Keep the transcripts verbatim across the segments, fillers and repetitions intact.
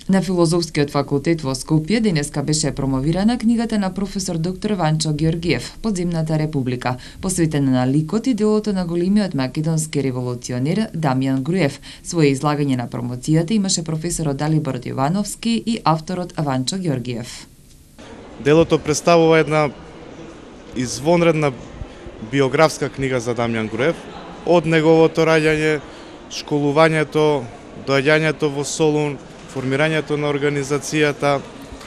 На Филозофскиот факултет во Скопје денеска беше промовирана книгата на професор доктор Ванчо Ѓорѓиев «Подземната република», посветена на ликот и делото на големиот македонски револуционер Дамјан Груев. Своје излагање на промоцијата имаше професорот Далибор Јовановски и авторот Ванчо Ѓорѓиев. Делото представува една извонредна биографска книга за Дамјан Груев, од неговото раѓање, школувањето, доаѓањето во Солун, формирањето на организацијата,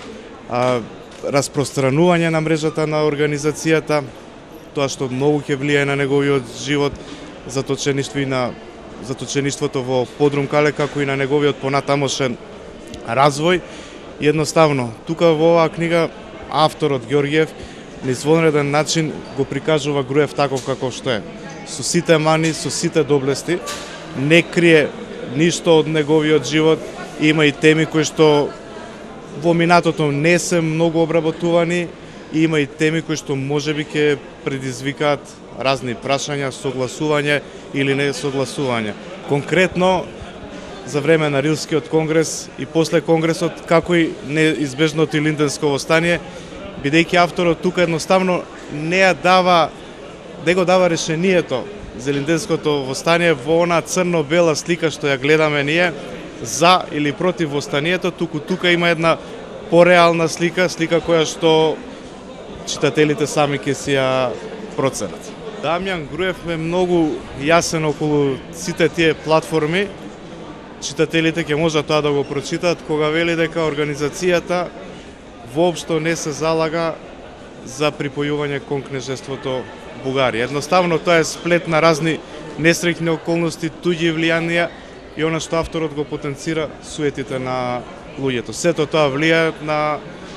а, распространување на мрежата на организацијата, тоа што многу ќе влијае на неговиот живот, заточеништво и на заточеништвото во Подрум Кале, како и на неговиот понатамошен развој. Едноставно, тука во оваа книга авторот Ѓорѓиев на извонреден начин го прикажува Груев таков каков што е. Со сите мани, со сите доблести, не крие ништо од неговиот живот. Има и теми кои што во минатото не се многу обработувани, и има и теми кои што можеби ќе предизвикаат разни прашања, согласување или не согласување. Конкретно, за време на Рилскиот конгрес и после конгресот, како и неизбежното Илинденско востание, бидејќи авторот тука едноставно не ја дава, не го дава решението за Илинденското востание во она црно-бела слика што ја гледаме ние, за или против востанието, туку тука има една пореална слика, слика која што читателите сами ќе си ја проценат. Дамјан Груев е многу јасен околу сите тие платформи. Читателите ќе можат тоа да го прочитаат кога вели дека организацијата воопшто не се залага за припојување кон кнежеството Бугарија. Едноставно тоа е сплет на разни несреќни околности, туѓи влијанија и она што авторот го потенцира суетите на луѓето. Сето тоа влијае на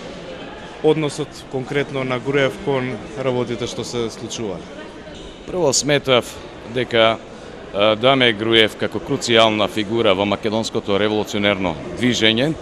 односот конкретно на Груев кон работите што се случуваат. Прво сметав дека Даме Груев како круцијална фигура во македонското револуционерно движење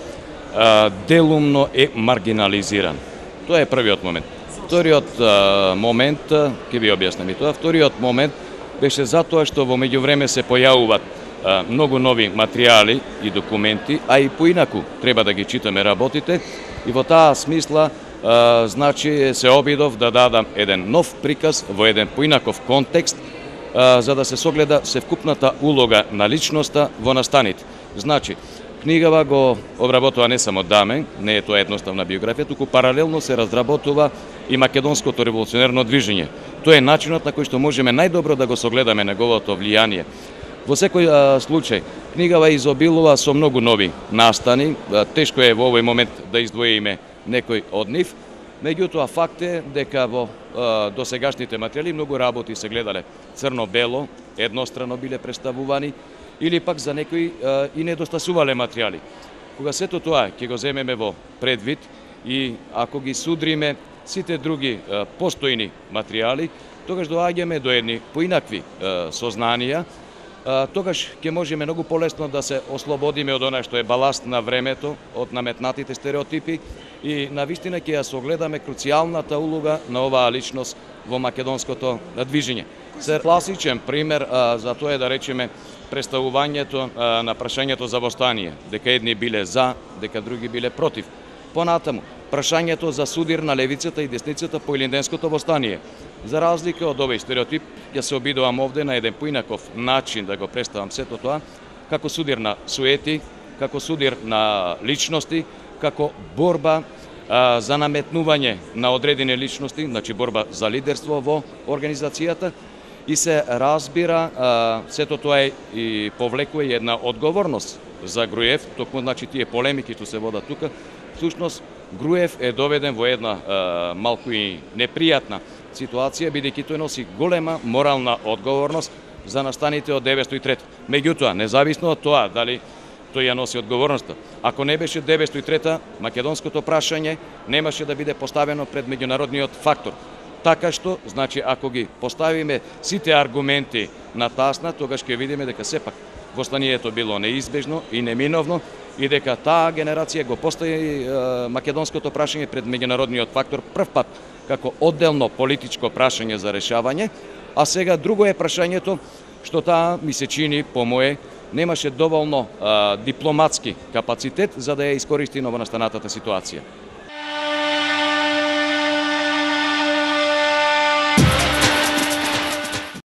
делумно е маргинализиран. Тоа е првиот момент. Вториот момент, ќе ви објаснам и тоа, вториот момент беше затоа што во меѓувреме се појавуваат многу нови материјали и документи, а и поинаку треба да ги читаме работите, и во таа смисла а, значи се обидов да дадам еден нов приказ во еден поинаков контекст, а, за да се согледа севкупната улога на личноста во настаните. Значи, книгава го обработува не само Даме, не е тоа едноставна биографија, туку паралелно се разработува и македонското револуционерно движење. Тоа е начинот на кој што можеме најдобро да го согледаме неговото влијание. Во секој а, случај, книгава изобилува со многу нови настани, а, тешко е во овој момент да издвоиме некој од нив, меѓутоа факт е дека во а, досегашните материјали многу работи се гледале црно-бело, еднострано биле представувани, или пак за некои а, и недостасувале материјали. Кога сето тоа ќе го земеме во предвид и ако ги судриме сите други а, постојни материјали, тогаш доаѓаме до едни поинакви а, сознанија, тогаш ќе можеме многу полесно да се ослободиме од она што е баласт на времето, од наметнатите стереотипи, и навистина ќе ја согледаме круцијалната улога на оваа личност во македонското движење. Се класичен пример а, за тоа е да речеме представувањето а, на прашањето за востание, дека едни биле за, дека други биле против. Понатаму, прашањето за судир на левицата и десницата по Илинденското востание. За разлика од овој стереотип, ја се обидувам овде на еден поинаков начин да го представам сето тоа, како судир на суети, како судир на личности, како борба а, за наметнување на одредени личности, значи борба за лидерство во организацијата, и се разбира, а, сето тоа е и повлекува една одговорност за Груев, токму значи тие полемики што се водат тука. Всушност, Груев е доведен во една а, малку и непријатна ситуација, бидејќи тој носи голема морална одговорност за настаните од деветстотини и трета. Меѓутоа, независно од тоа дали тој ја носи одговорноста, ако не беше деветстотини и трета, македонското прашање немаше да биде поставено пред меѓународниот фактор. Така што, значи, ако ги поставиме сите аргументи на тасна, тогаш ќе видиме дека сепак востанието било неизбежно и неминовно, и дека таа генерација го постави е, македонското прашање пред меѓународниот фактор прв пат како одделно политичко прашање за решавање, а сега друго е прашањето што таа ми се чини по мое немаше доволно а, дипломатски капацитет за да ја искористи новонастанатата ситуација.